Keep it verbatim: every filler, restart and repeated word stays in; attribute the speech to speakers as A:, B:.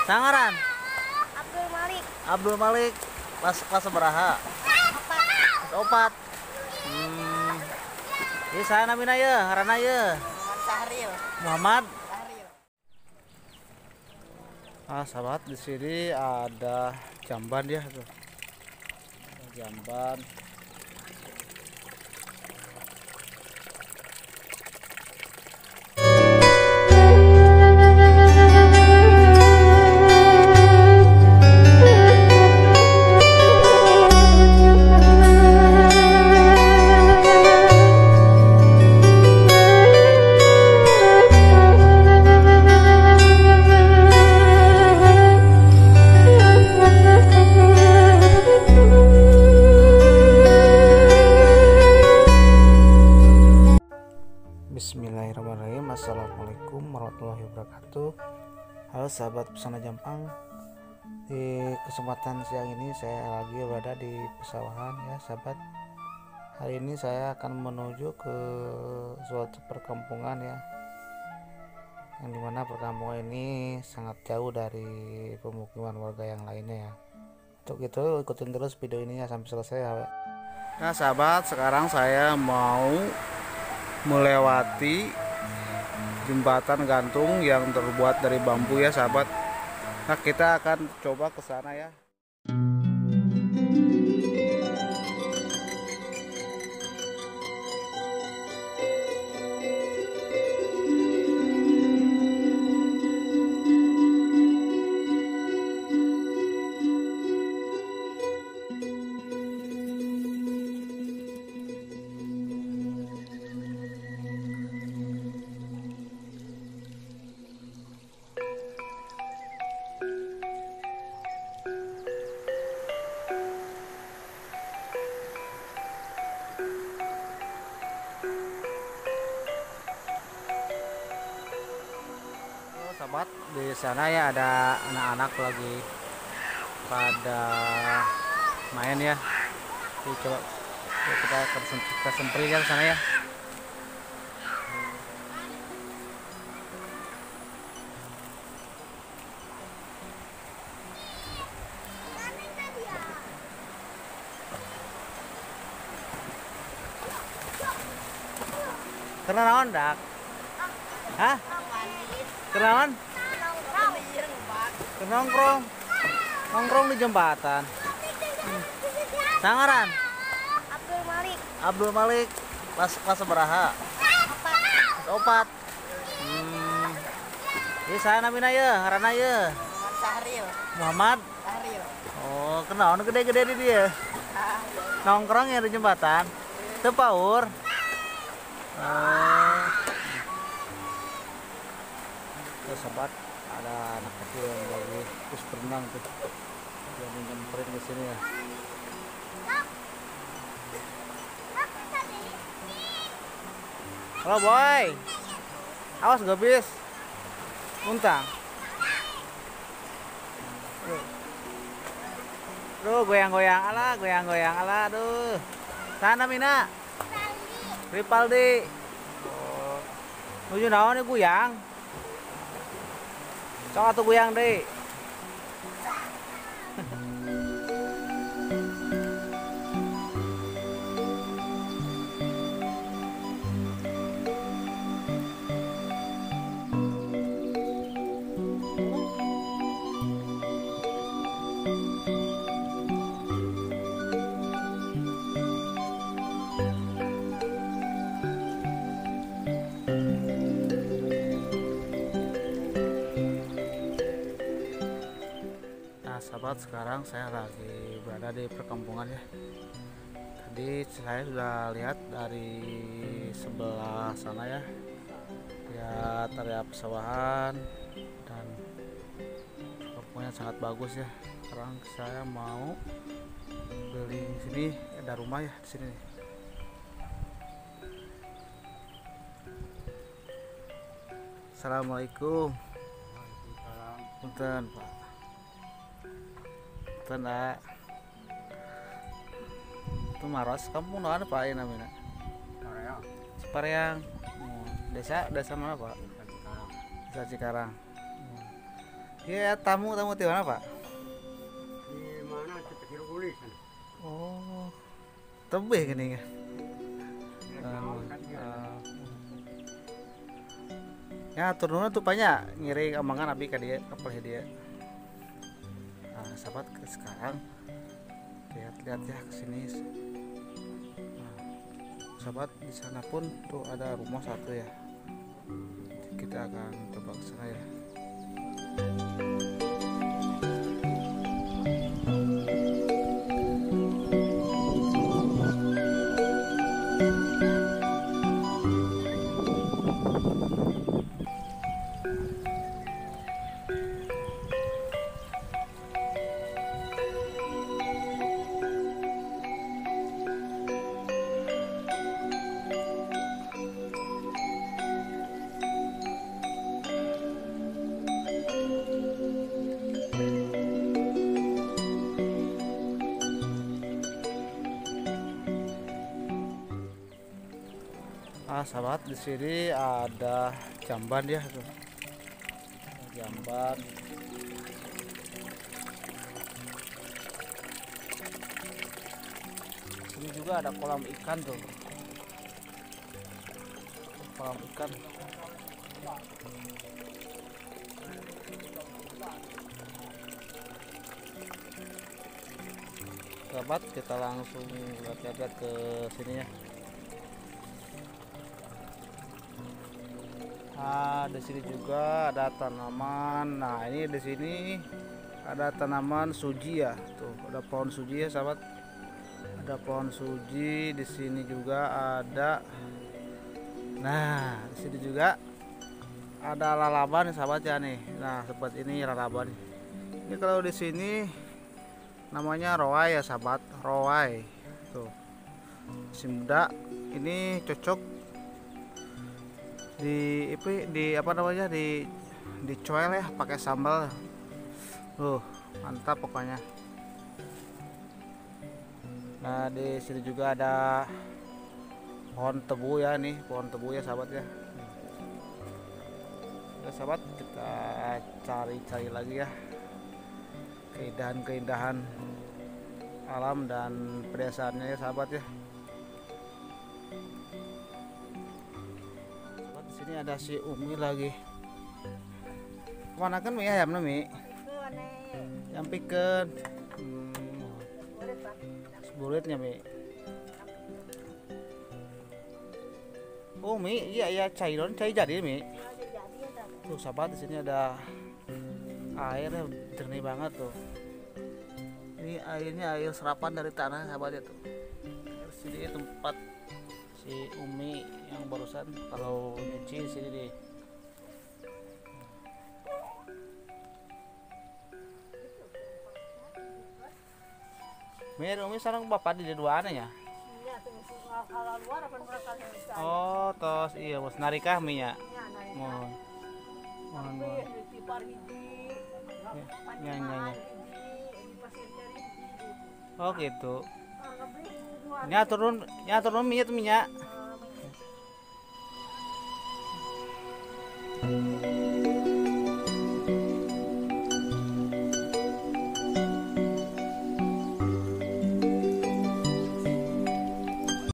A: Sangaran.
B: Abdul Malik.
A: Abdul Malik. Kelas kelas seberaha?
B: Opat.
A: Kelas opat. Hmm. Ieu saha namina ye? Ngaranna ye?
B: Muhammad Sahril.
A: Muhammad.
B: Sahril.
A: Ah, sahabat, di sini ada jamban ya tuh. Jamban. Bismillahirrahmanirrahim. Assalamualaikum warahmatullahi wabarakatuh. Halo sahabat pesona Jampang. Di kesempatan siang ini saya lagi berada di pesawahan ya sahabat. Hari ini saya akan menuju ke suatu perkampungan ya, yang dimana perkampungan ini sangat jauh dari pemukiman warga yang lainnya ya. Untuk itu ikutin terus video ini ya sampai selesai ya. Nah sahabat, sekarang saya mau melewati jembatan gantung yang terbuat dari bambu ya sahabat. Nah kita akan coba ke sana ya. Sahabat, di sana ya ada anak-anak lagi pada main ya. Jadi coba kita kita sempri ya ke sana ya. Karena naon dak? Hah? Kenalan? Nongkrong. Nongkrong di jembatan. Hmm. Sangaran?
B: Abdul Malik.
A: Abdul Malik. Kelas kelas seberaha?
B: Opat.
A: Kelas opat. Hmm. Ieu saha namina ye? Ngaranna ye?
B: Muhammad Sahril.
A: Muhammad.
B: Sahril.
A: Oh, kenaon gede-gede di dia. Nongkrong ya di jembatan. Teu paur. Oh. Tuh sahabat, ada anak kecil yang lagi terus berenang tuh, yang nyamperin ke sini ya. Halo boy, awas gak bis, muntah. Duh, goyang-goyang ala, goyang-goyang ala, aduh. Sana Mina, Ripaldi. Oh, nuju naon nih goyang? Sok atuh goyang deh. Sahabat, sekarang saya lagi berada di perkampungan ya. Tadi saya sudah lihat dari sebelah sana ya, lihat area pesawahan dan perkampungannya sangat bagus ya. Sekarang saya mau beli sini, ada rumah ya di sini. Assalamualaikum. Punten Pak. Tanda itu Maros, kampung mana Pak ini namanya? Cipareang. Oh, desa desa mana Pak? Desa Cikarang. Ya tamu tamu di mana Pak?
C: Di mana kecil kulit kan?
A: Oh, tebih gini ya.
C: Ya,
A: Ah,
C: mau kan dia.
A: ah. Ya turunnya tuh banyak ngiri omongan abi ke dia kapal dia. Nah, sahabat ke sekarang lihat-lihat ya ke sini. Nah, sahabat di sana pun tuh ada rumah satu ya. Kita akan coba ke sana ya. Ah, sahabat di sini ada jamban ya tuh. Jamban. Sini juga ada kolam ikan tuh. Kolam ikan. Sahabat, kita langsung lihat-lihat ke sini ya. Nah, di sini juga ada tanaman. Nah, ini di sini ada tanaman suji ya. Tuh, ada pohon suji ya, sahabat. Ada pohon suji di sini juga ada. Nah, di sini juga ada lalaban nih, sahabat ya nih. Nah, seperti ini lalaban. Ini kalau di sini namanya roai ya, sahabat. Roai. Tuh. Si muda ini cocok di itu di apa namanya di dicoel ya pakai sambal. Uh, mantap pokoknya. Nah, di sini juga ada pohon tebu ya nih, pohon tebu ya sahabat ya. Oke, sahabat, kita cari-cari lagi ya keindahan-keindahan alam dan pedesaannya ya sahabat ya. Ini ada si Umi lagi. Kemana kan Mi ayam Mi? Yang pikeun. Hmm. Seburitnya Mi. Oh Mi, iya iya cairan cair jadi Mi. Tuh sahabat, di sini ada airnya jernih banget tuh. Ini airnya air serapan dari tanah sahabat ya tuh. Sini tempat si Umi yang barusan kalau nyuci sini deh. Mir, Umi sarang bapak di dua ya? Oh, tos iya bos narikah Mi nya. Mohon. Mohon. mohon. Ya, ya, ya. Oh gitu. Nya turun, nya turun Mi tuh Mi nya.